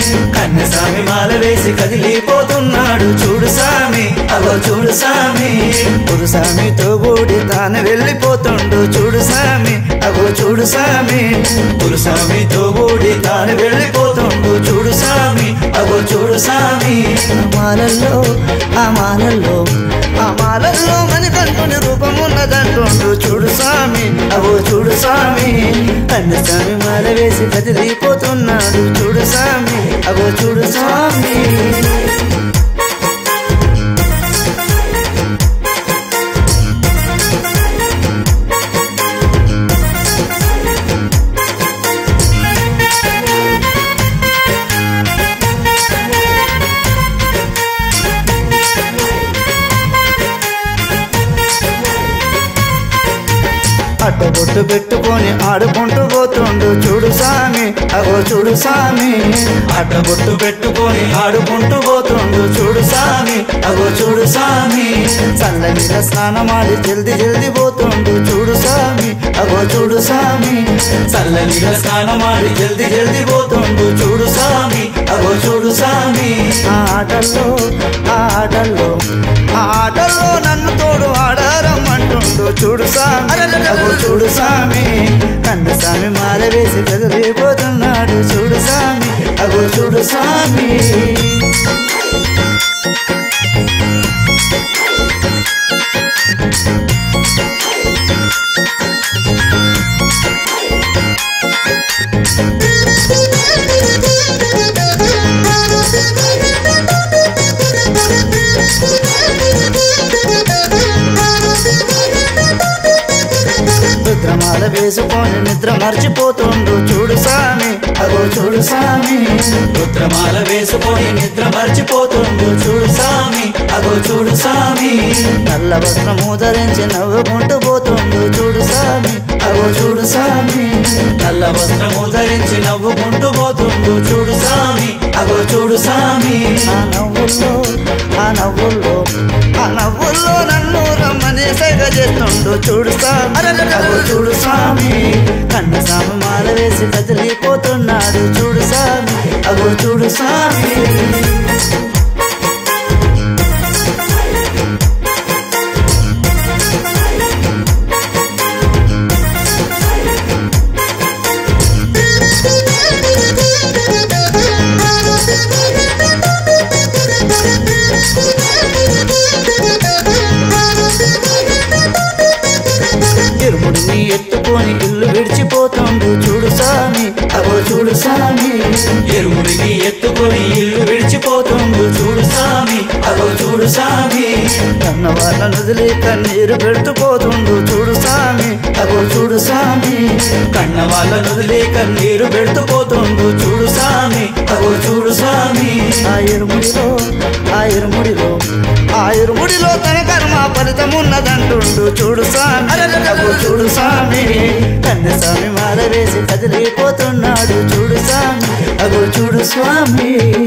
కన్నస్వామి మాల వేసి కదిలిపోతున్నాడు చూడు స్వామి అగో చూడు స్వామి గురుస్వామితో కూడి తాను వెళ్ళిపోతుండు చూడు స్వామి అగో చూడు స్వామి గురుస్వామితో కూడి తాను వెళ్ళిపోతుండు చూడు స్వామి అగో చూడు స్వామి ఆ మాలల్లో మణికంఠుని రూపం ఉన్నదంటుండు చూడు స్వామి అగో చూడు స్వామి కన్నస్వామి మాల వేసి కదిలిపోతున్నాడు చూడు స్వామి అగో చూడు స్వామి అడ్డబొట్టు పెట్టుకొని ఆడుకుంటూ పోతుండు చూడు స్వామి అగో చూడు స్వామి అడ్డబొట్టు పెట్టుకొని ఆడుకుంటూ పోతుండు చూడు స్వామి అగో చూడు స్వామి చల్లనీళ్ళ స్నానమాడి జల్ది పోతుండు చూడు స్వామి అగో చూడు స్వామి చల్లనీళ్ళ స్నానమాడి జల్ది పోతుండు చూడు స్వామి అగో చూడు స్వామి ఆ ఆటల్లో నన్ను తోడు ఆడారమ్మంటుండు చూడు స్వామి అగో చూడు స్వామి కన్నస్వామి మాల వేసి కదిలిపోతున్నాడు చూడు స్వామి అగో చూడు స్వామి రుద్రమాల వేసుకొని నిద్ర మర్చిపోతుండు చూడు స్వామి అగో చూడు స్వామి రుద్రమాల వేసుకొని నిద్ర మర్చిపోతుండు చూడు స్వామి అగో చూడు స్వామి నల్ల వస్త్రము ధరించి నవ్వుకుంటూ పోతుండు చూడు స్వామి అగో చూడు స్వామి నల్ల వస్త్రము ధరించి నవ్వుకుంటూ పోతుండు చూడు స్వామి అగో చూడు స్వామి ఆ నవ్వుల్లో నన్ను రమ్మని సైగ చేస్తుండు చూడు స్వామి అగో చూడు స్వామి కన్నస్వామి మాల వేసి కదిలిపోతున్నాడు చూడు స్వామి అగో చూడు స్వామి ఇరుముడిని ఎత్తుకొని ఇల్లు విడిచిపోతుండు చూడు స్వామి అగో చూడు స్వామి ఇరుముడిని ఎత్తుకొని ఇల్లు విడిచిపోతుండు చూడు స్వామి అగో చూడు స్వామి కన్న వాళ్ళను వదిలి కన్నీరు పెడుతుపోతుండు చూడు స్వామి అగో చూడు స్వామి కన్న వాళ్ళను వదిలి కన్నీరు పెడుతుపోతుండు చూడు స్వామి అగో చూడు స్వామి ఆ ఇరుముడిలో తన కర్మ ఫలితమున్నదంటుండు చూడు స్వామి అగో చూడు స్వామి కన్నస్వామి మాల వేసి కదిలిపోతున్నాడు చూడు స్వామి అగో చూడు స్వామి